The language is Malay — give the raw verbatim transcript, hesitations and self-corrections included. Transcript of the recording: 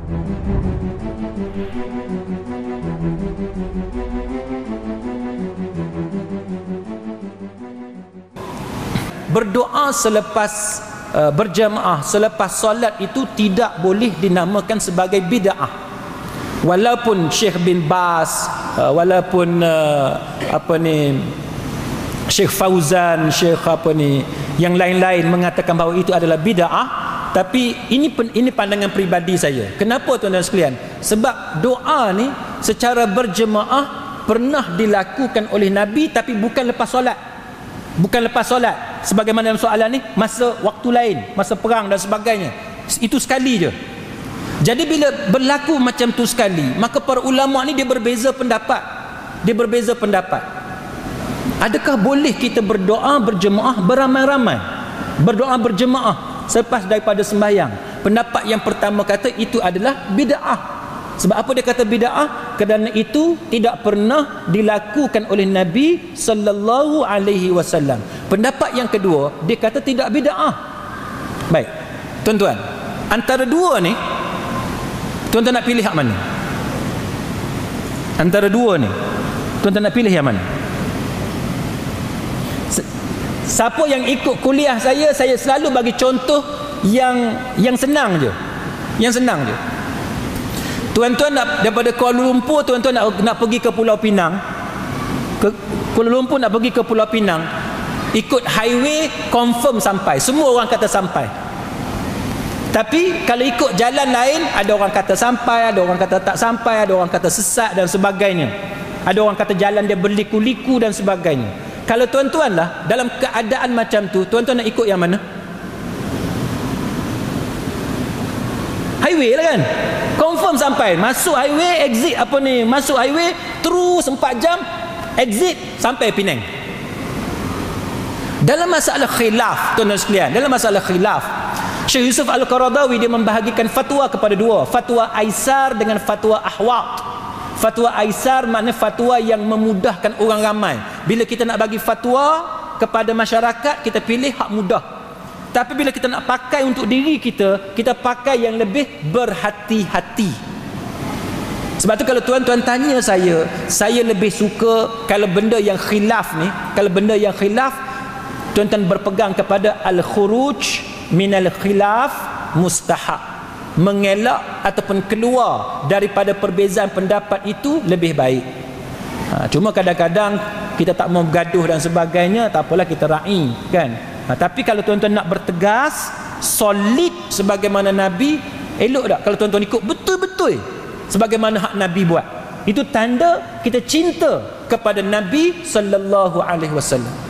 Berdoa selepas uh, berjamaah selepas solat itu tidak boleh dinamakan sebagai bid'ah. Walaupun Syekh bin Baz, uh, walaupun uh, apa ni Syekh Fauzan, Syekh apa ni yang lain-lain mengatakan bahawa itu adalah bid'ah, tapi ini ini pandangan peribadi saya. Kenapa tuan-tuan sekalian? Sebab doa ni secara berjemaah pernah dilakukan oleh Nabi, tapi bukan lepas solat. Bukan lepas solat. Sebagaimana dalam soalan ni, masa waktu lain, masa perang dan sebagainya. Itu sekali je. Jadi bila berlaku macam tu sekali, maka para ulama ni dia berbeza pendapat. Dia berbeza pendapat. Adakah boleh kita berdoa berjemaah beramai-ramai? Berdoa berjemaah selepas daripada sembahyang? Pendapat yang pertama kata itu adalah bid'ah. Sebab apa dia kata bid'ah? Kerana itu tidak pernah dilakukan oleh Nabi sallallahu alaihi wasallam. Pendapat yang kedua, dia kata tidak bid'ah. Baik. Tuan-tuan, antara dua ni, tuan-tuan nak pilih hak mana? Antara dua ni, tuan-tuan nak pilih yang mana? Siapa yang ikut kuliah saya, saya selalu bagi contoh yang yang senang je. Yang senang je. Tuan-tuan nak daripada Kuala Lumpur, tuan-tuan nak, nak pergi ke Pulau Pinang. Ke Kuala Lumpur nak pergi ke Pulau Pinang. Ikut highway confirm sampai. Semua orang kata sampai. Tapi kalau ikut jalan lain, ada orang kata sampai, ada orang kata tak sampai, ada orang kata sesat dan sebagainya. Ada orang kata jalan dia berliku-liku dan sebagainya. Kalau tuan-tuan lah dalam keadaan macam tu, tuan-tuan nak ikut yang mana? Highway lah kan? Confirm sampai. Masuk highway, exit apa ni? Masuk highway, terus empat jam, exit sampai Penang. Dalam masalah khilaf, tuan-tuan sekalian, dalam masalah khilaf, Syekh Yusuf Al-Qaradawi dia membahagikan fatwa kepada dua. Fatwa Aisar dengan fatwa Ahwat. Fatwa Aisar maknanya fatwa yang memudahkan orang ramai. Bila kita nak bagi fatwa kepada masyarakat, kita pilih hak mudah. Tapi bila kita nak pakai untuk diri kita, kita pakai yang lebih berhati-hati. Sebab tu kalau tuan-tuan tanya saya, saya lebih suka kalau benda yang khilaf ni, kalau benda yang khilaf, tuan-tuan berpegang kepada al-khuruj minal khilaf mustahab. Mengelak ataupun keluar daripada perbezaan pendapat itu lebih baik. Ha, cuma kadang-kadang kita tak mau bergaduh dan sebagainya, tak apalah, kita ra'i kan. Ha, tapi kalau tuan-tuan nak bertegas, solid sebagaimana Nabi, elok tak kalau tuan-tuan ikut betul-betul sebagaimana hak Nabi buat. Itu tanda kita cinta kepada Nabi sallallahu alaihi wasallam.